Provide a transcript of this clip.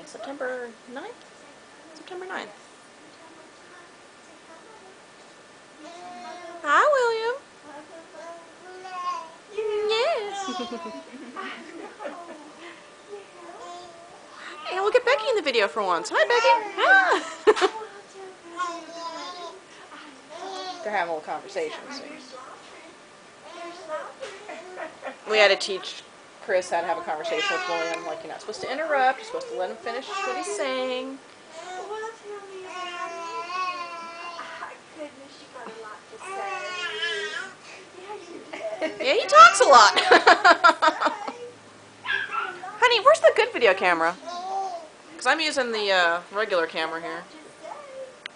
today? September 9th? September 9th. Hi, William. Yes. Hey, look at Becky in the video for once. Hi, Becky. Ah. They're having a little conversation. So. We had to teach Chris how to have a conversation with William. Like, you're not supposed to interrupt. You're supposed to let him finish what he's saying. Yeah, he talks a lot. Honey, where's the good video camera? Because I'm using the regular camera here.